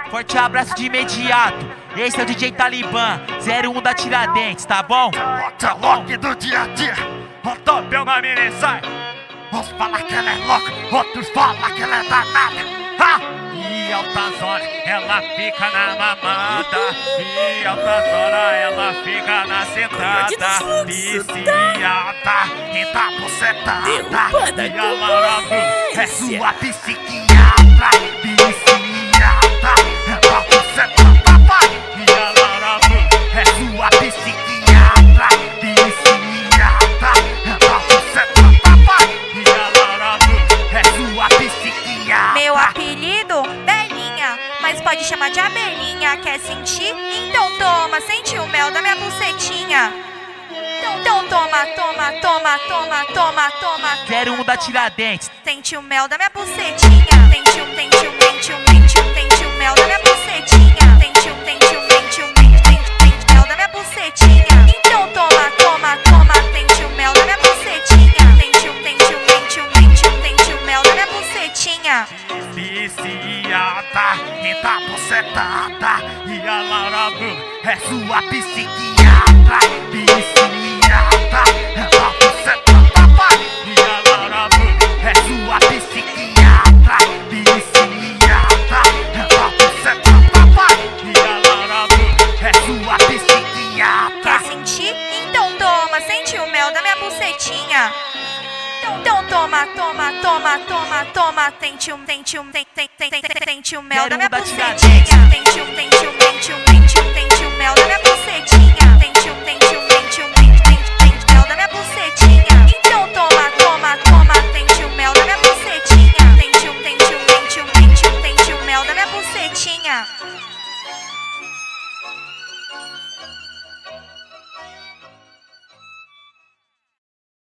Forte abraço de imediato. Esse é o DJ Talibã, 01 da Tiradentes, tá bom? Bota lock do dia a dia. O top é uma mini sai. Uns falam que ela é louca, outros falam que ela é danada. Ha! E alta zona, ela fica na mamada. E alta zona, ela fica na sentada. Viciada, então bucetada. E a Laura Blue é sua psiquiatra. Viciada, ela bucetada, vai. E a Laura Blue é sua psiquiatra. Viciada, ela bucetada, vai. E a Laura Blue é sua psiquiatra. Meu apelido, Belinha, mas pode chamar de abelhinha. Quer sentir? Então toma, sente o mel da minha bucetinha. Então toma, toma, toma, toma, toma, toma. 01 da Tiradentes. Sente o mel da minha bucetinha. Sente o mel da minha bucetinha. Sente mel da minha bucetinha. Então toma, toma, toma, sente o mel da minha bucetinha. Sente o mel da minha bucetinha. Viciada, então bucetada. E a Laura Blue é sua psiquiatra. Viciada, ela bucetada, vai. E a Laura Blue é sua psiquiatra. Viciada, ela bucetada, vai. E a Laura Blue é sua psiquiatra. Quer sentir? Então toma, sente o mel da minha bucetinha. Então toma, toma, toma, toma, toma. Sente o mel da minha bucetinha. Sente o mel da minha bucetinha. Sente mel da minha bucetinha. Então toma, toma, toma, sente o mel da minha bucetinha. Sente o mel da minha bucetinha.